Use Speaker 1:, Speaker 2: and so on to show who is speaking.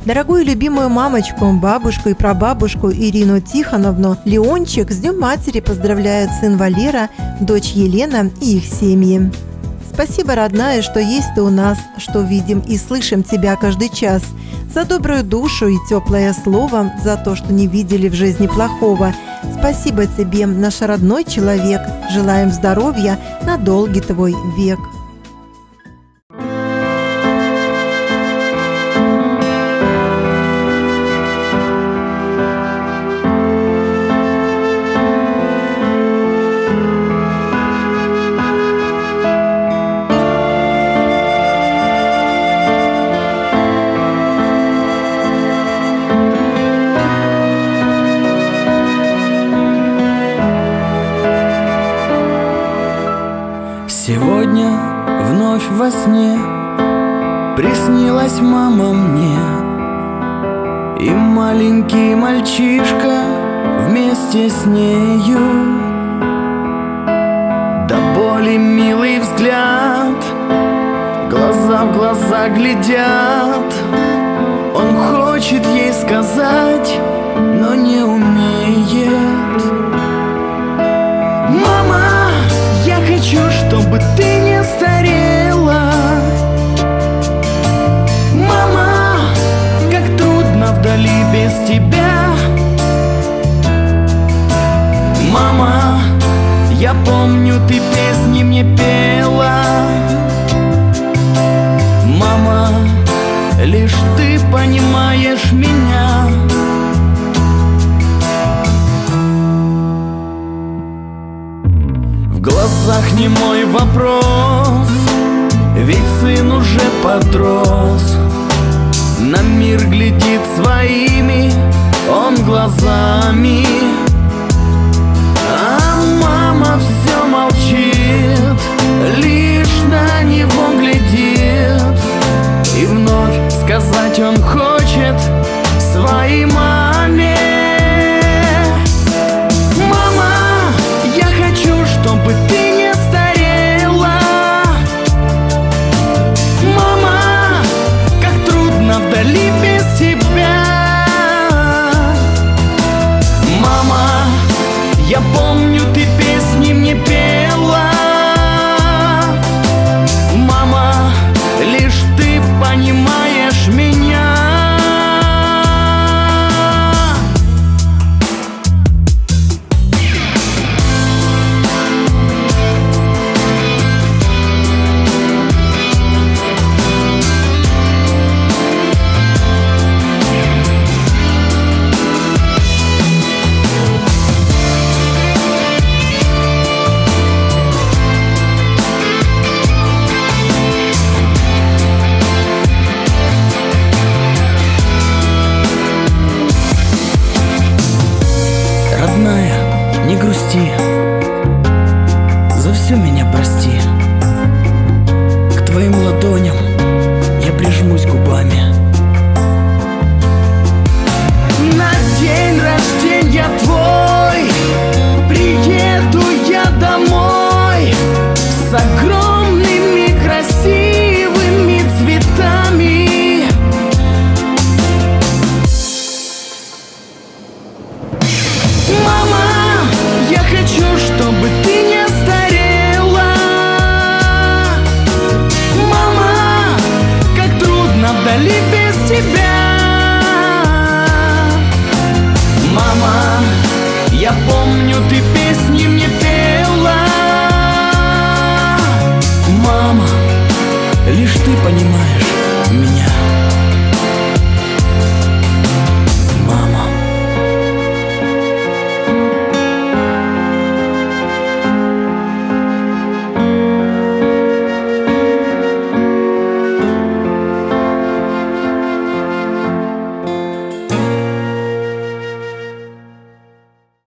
Speaker 1: Дорогую и любимую мамочку, бабушку и прабабушку Ирину Тихоновну Леончик с Днем Матери поздравляют сын Валера, дочь Елена и их семьи. Спасибо, родная, что есть ты у нас, что видим и слышим тебя каждый час. За добрую душу и теплое слово, за то, что не видели в жизни плохого. Спасибо тебе, наш родной человек. Желаем здоровья на долгий твой век.
Speaker 2: Сегодня вновь во сне приснилась мама мне, и маленький мальчишка вместе с нею. До боли милый взгляд, глаза в глаза глядят. Он хочет ей сказать, но не умеет. Мама, я хочу, чтобы ты не старела. Мама, как трудно вдали без тебя. Мама, я помню, ты песни мне пела. Мама, лишь ты понимаешь меня. В глазах немой вопрос, ведь сын уже подрос. На мир глядит своими он глазами, а мама все молчит, лишь на него глядит. И вновь сказать он хочет своей маме: чтобы ты не старела. Мама, как трудно вдали без тебя. Мама, я помню, ты песни мне пела. Мама, лишь ты понимаешь меня. Родная, не грусти, за все меня прости. К твоим ладоням я прижмусь губами.